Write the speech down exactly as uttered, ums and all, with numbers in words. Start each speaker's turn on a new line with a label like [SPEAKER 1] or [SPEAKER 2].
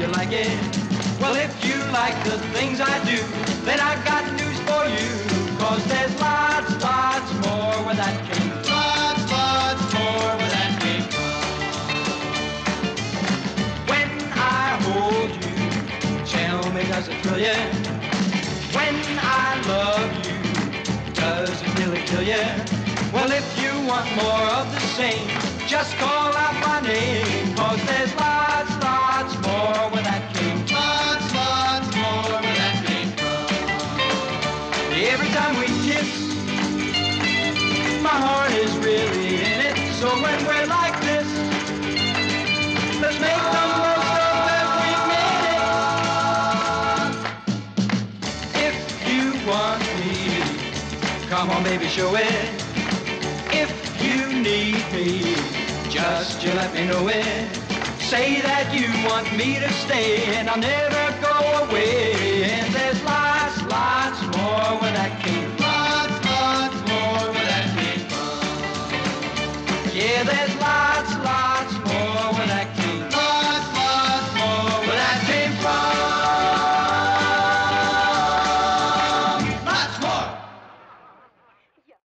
[SPEAKER 1] you like it? Well, if you like the things I do, then I got news for you. Cause there's lots, lots more where that came from. Lots, lots more where that came from. When I hold you, tell me, does it thrill you? When I love you, does it really kill you? Well, if you want more of the same, just call out my name. Cause there's lots, lots more where that came from. Lots, lots more where that came from. Every time we kiss, my heart is really in it. So when we're like this, let's make the most of every minute. If you want me, come on baby, show it. If you need me, just you let me know it. Say that you want me to stay and I'll never go away.